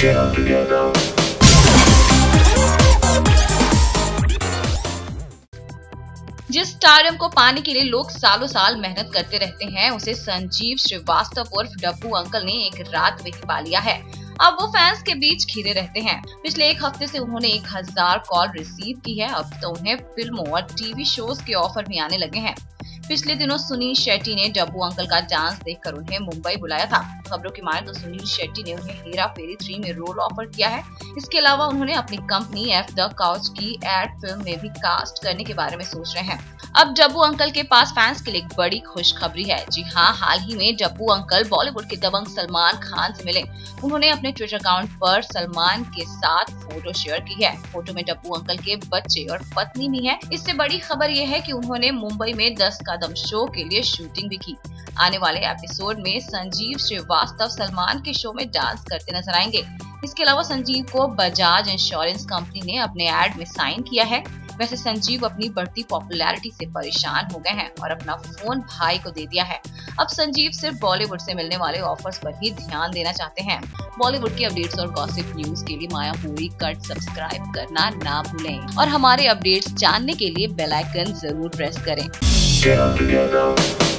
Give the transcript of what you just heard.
जिस स्टारडम को पाने के लिए लोग सालों साल मेहनत करते रहते हैं, उसे संजीव श्रीवास्तव उर्फ डब्बू अंकल ने एक रात में ही पा लिया है। अब वो फैंस के बीच घिरे रहते हैं। पिछले एक हफ्ते से उन्होंने 1000 कॉल रिसीव की है। अब तो उन्हें फिल्मों और टीवी शोज के ऑफर भी आने लगे हैं। पिछले दिनों सुनील शेट्टी ने डब्बू अंकल का डांस देखकर उन्हें मुंबई बुलाया था। खबरों की माने तो सुनील शेट्टी ने उन्हें हेरा फेरी 3 में रोल ऑफर किया है। इसके अलावा उन्होंने अपनी कंपनी एफ द काउच की एड फिल्म में भी कास्ट करने के बारे में सोच रहे हैं। अब डब्बू अंकल के पास फैंस के लिए एक बड़ी खुशखबरी है। जी हाँ, हाल ही में डब्बू अंकल बॉलीवुड के दबंग सलमान खान से मिले। उन्होंने अपने ट्विटर अकाउंट पर सलमान के साथ फोटो शेयर की है। फोटो में डब्बू अंकल के बच्चे और पत्नी भी है। इससे बड़ी खबर यह है कि उन्होंने मुंबई में 10 कदम शो के लिए शूटिंग भी की। आने वाले एपिसोड में संजीव श्रीवास्तव सलमान के शो में डांस करते नजर आएंगे। इसके अलावा संजीव को बजाज इंश्योरेंस कंपनी ने अपने एड में साइन किया है। वैसे संजीव अपनी बढ़ती पॉपुलैरिटी से परेशान हो गए हैं और अपना फोन भाई को दे दिया है। अब संजीव सिर्फ बॉलीवुड से मिलने वाले ऑफर्स पर ही ध्यान देना चाहते हैं। बॉलीवुड की अपडेट्स और गॉसिप न्यूज के लिए मायापुरी कट सब्सक्राइब करना ना भूलें और हमारे अपडेट्स जानने के लिए बेल आइकन जरूर प्रेस करें।